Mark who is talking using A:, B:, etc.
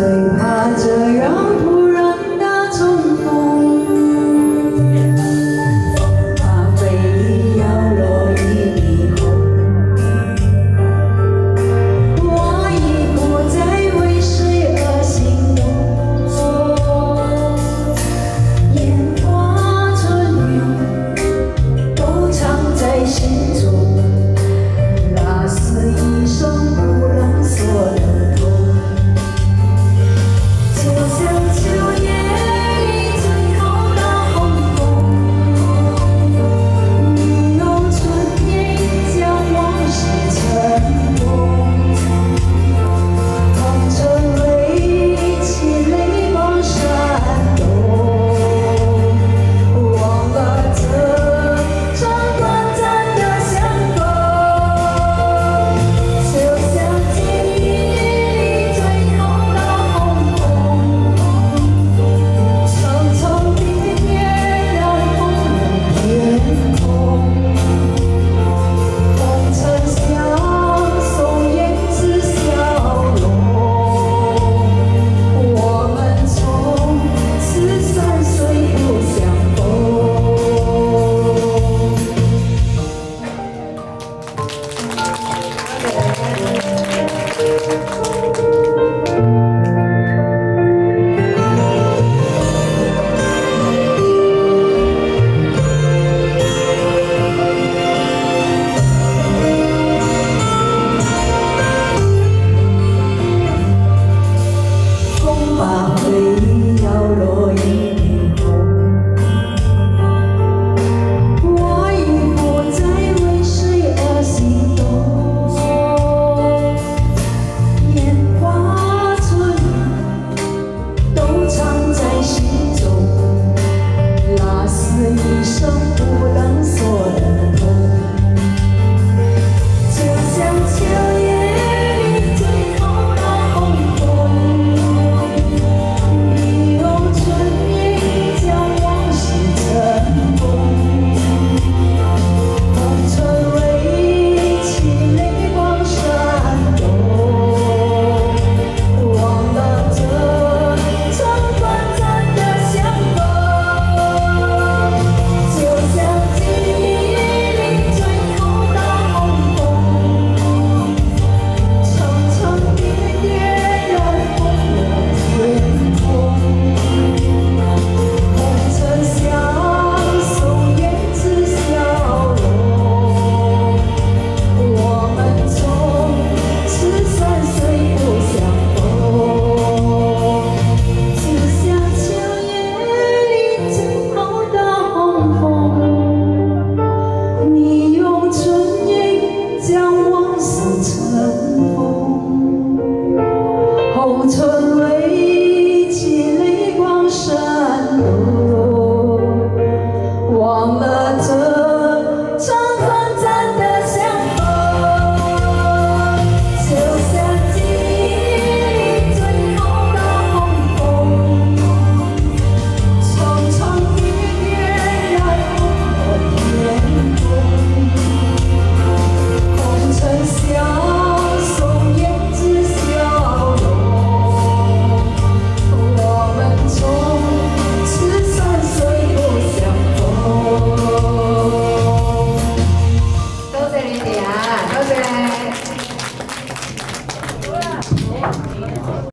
A: 最怕这样突然的重逢，怕回忆要落一地红。我已不再为谁而心动，烟花春雨都藏在心中，那是一生不能说的痛。 就像秋叶里最后的红枫，你用春烟将往事尘封。红尘为情泪光闪动，忘了这场短暂的相逢。就像记忆里最后的红枫。 层层叠叠染红了天空，红尘相送胭脂笑容。我们从此山水不相逢。风把回忆摇落一地红，我已不再为谁而心动。烟花春雨都藏在心中，那是一生不能说的痛。就像秋叶里最后的红枫。 你用春烟将往事尘封，红尘为情泪光闪动，忘了这场短暂的相逢。就像记忆里最后的红枫，层层叠叠染红了天空。 红尘相送胭脂笑容，我们从此山水不相逢。就像秋叶里最后的红枫，你用春烟将往事尘封。红尘为